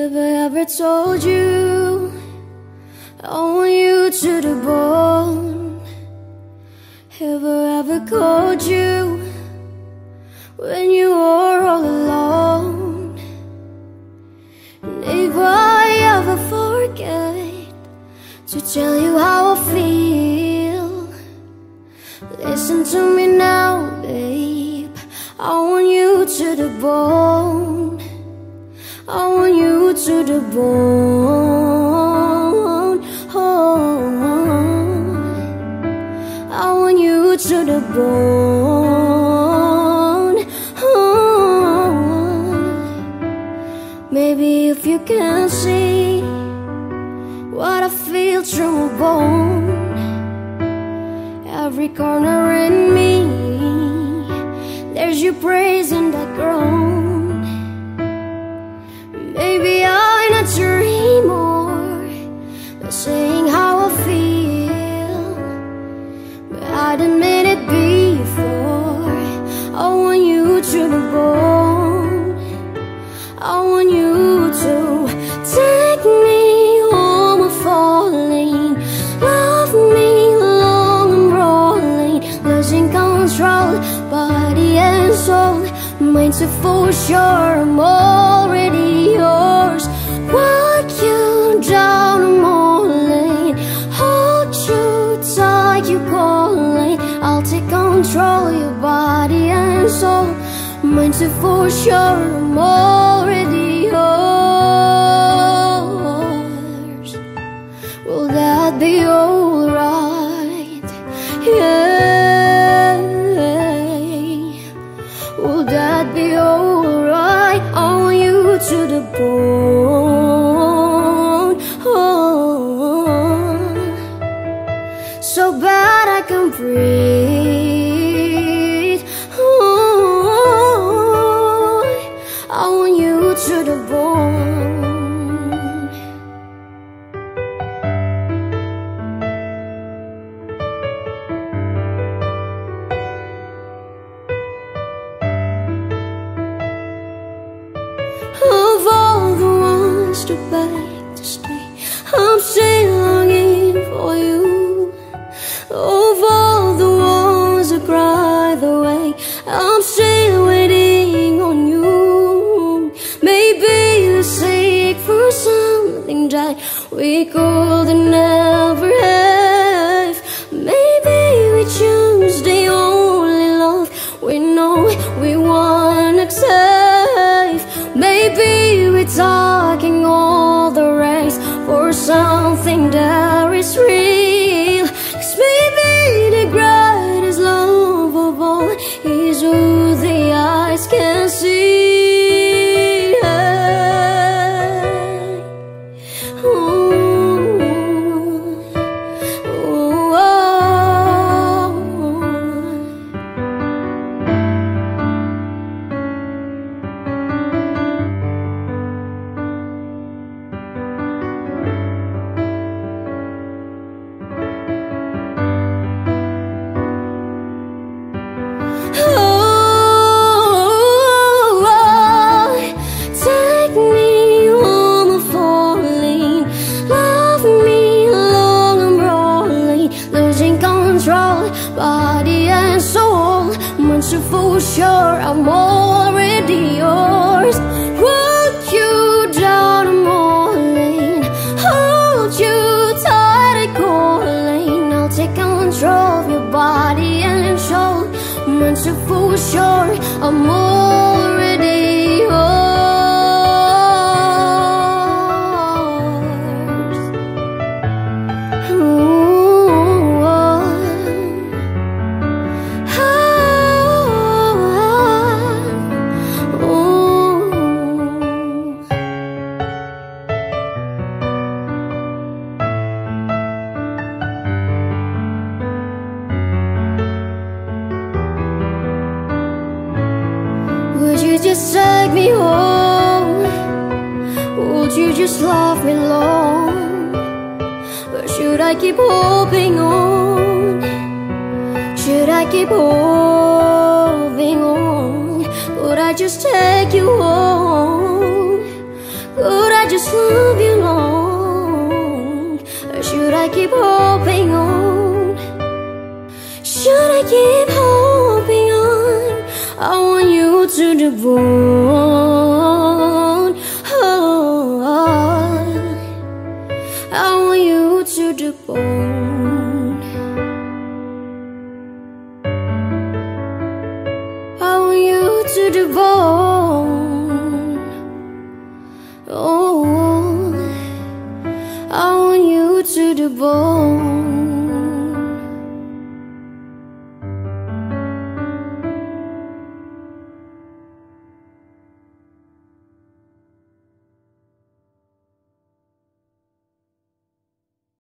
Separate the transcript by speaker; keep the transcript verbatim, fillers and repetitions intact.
Speaker 1: Have I ever told you I want you to the bone? Have I ever called you when you are all alone? And if I ever forget to tell you how I feel, listen to me now, babe. I want you to the bone. I want you to the bone. Oh, I want you to the bone. Oh, maybe if you can see what I feel through my bone, every corner in me, there's your praise in that groan. Maybe I not dream more by saying how I feel, but I didn't mean it before. I want you to the bone. I want you to take me home, I'm falling. Love me long, I'm rolling, losing control, body and soul. Mind to for sure, I'm already yours. Want you down, I'm all in. Hold you tight, you calling. I'll take control, your body and soul. Mind to for sure, I'm already yours. Will that be alright? Yeah. Will that be alright? I want you to the bone. Oh, so bad I can breathe. Oh, I want you to the bone. Of all the ones to beg to stay, I'm still longing for you. Of all the ones that cry the way, I'm still waiting on you. Maybe we seek for something that we could never have. Maybe we choose the only love we know we want to accept. Maybe we're talking all the race for something that is real. 'Cause maybe the greatest love of all is who the eyes can see. Ooh, ooh, oh. Body and soul, once and for sure, I'm already yours. Want you down, I'm all in. Hold you tight, I calling. I'll take control of your body and soul, once and for sure, I'm already yours. Would you just take me home? Would you just love me long? Or should I keep hoping on? Should I keep holding on? Could I just take you home? Could I I just love you long? Or should I keep hoping on? Should I keep hoping on? I want you to the bone. Oh, I want you to the bone. I want you to the bone. Oh, I want you to the bone.